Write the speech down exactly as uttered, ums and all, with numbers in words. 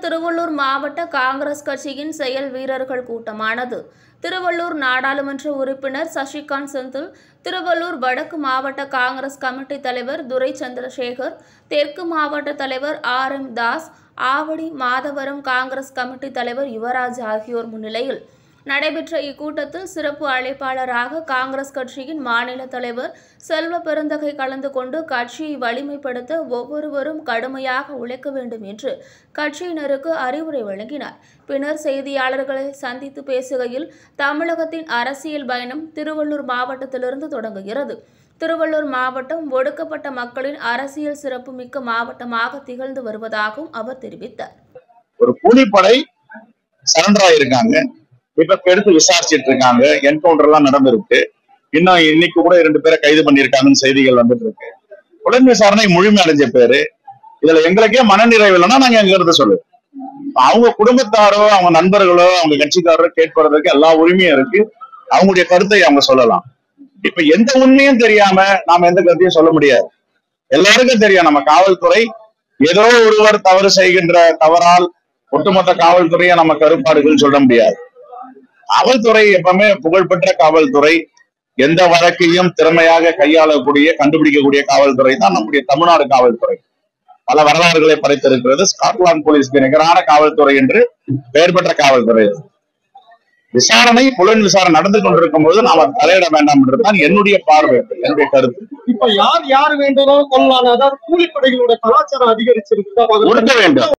திருவள்ளூர் மாவட்ட காங்கிரஸ் கட்சியின் செயல் வீரர்கள் கூட்டமானது. திருவள்ளூர் நாடாளுமன்ற உறுப்பினர் சசிகாந்த் செந்தில், திருவள்ளூர் வடக்கு மாவட்ட காங்கிரஸ் கமிட்டி தலைவர் துரை சந்திரசேகர், தெற்கு மாவட்ட தலைவர் R M Das, Avadi Madhavaram Congress committee தலைவர் யுவராஜ் ஆகியோர் முன்னிலையில் நடைபெற்ற இக்கூட்டத்தில் சிறப்பு அழைப்பாளராக காங்கிரஸ் கட்சியின் மாநில தலைவர் செல்வ பெருந்தகை கலந்து கொண்டு கட்சியை வலிமைப்படுத்த ஒவ்வொருவரும் கடுமையாக உழைக்க வேண்டும் என்று கட்சியினருக்கு அறிவுரை வழங்கினார். பின்னர் செய்தியாளர்களை சந்தித்து பேசுகையில், தமிழகத்தின் அரசியல் பயணம் திருவள்ளூர் மாவட்டத்திலிருந்து தொடங்குகிறது. திருவள்ளூர் மாவட்டம் ஒடுக்கப்பட்ட மக்களின் அரசியல் சிறப்பு மிக்க மாவட்டமாக திகழ்ந்து வருவதாகவும் அவர் தெரிவித்தார். ஒரு கூலிப்படை சரண்டர் ஆயிருக்காங்க. இப்ப எடுத்து விசாரிச்சுட்டு இருக்காங்க. என்கவுண்டர் எல்லாம் நடந்திருக்கு. இன்னும் இன்னைக்கு கூட இரண்டு பேரை கைது பண்ணிருக்காங்கன்னு செய்திகள் வந்துட்டு இருக்கு. புலன் விசாரணை முழுமை அடைஞ்ச பேரு. இதுல எங்களுக்கே மனநிறைவு இல்லைன்னா நாங்க எங்க இருந்து சொல்லுவோம். அவங்க குடும்பத்தாரோ அவங்க நண்பர்களோ அவங்க கட்சிக்காரரோ கேட்பதற்கு எல்லா உரிமையும் இருக்கு. அவங்களுடைய கருத்தை அவங்க சொல்லலாம். இப்ப எந்த உண்மையும் தெரியாம நாம எந்த கருத்தையும் சொல்ல முடியாது. எல்லாருக்கும் தெரியும், நம்ம காவல்துறை ஏதோ ஒருவர் தவறு செய்கின்ற தவறால் ஒட்டுமொத்த காவல்துறையை நம்ம கருப்பாடுகள் சொல்ல முடியாது. காவல்துறை எப்பவுமே புகழ்பெற்ற காவல்துறை. எந்த வழக்கையும் திறமையாக கையாளக்கூடிய கண்டுபிடிக்கக்கூடிய காவல்துறை தான் நம்முடைய தமிழ்நாடு காவல்துறை. பல வரலாறுகளை படைத்திருக்கிறது. ஸ்காட்லாந்து போலீஸ்க்கு நிகரான காவல்துறை என்று பெயர் பெற்ற காவல்துறை. விசாரணை புலன் விசாரணை நடந்து கொண்டிருக்கும் போது நாம தலையிட வேண்டாம் என்றுதான் என்னுடைய பார்வை, என்னுடைய கருத்து. இப்ப யார் யார் வேண்டுமோ கொள்ளலாம். அதாவது கூலிப்படைகளோட கலாச்சாரம் அதிகரிச்சிருக்கு. ஒடுக்க வேண்டும்.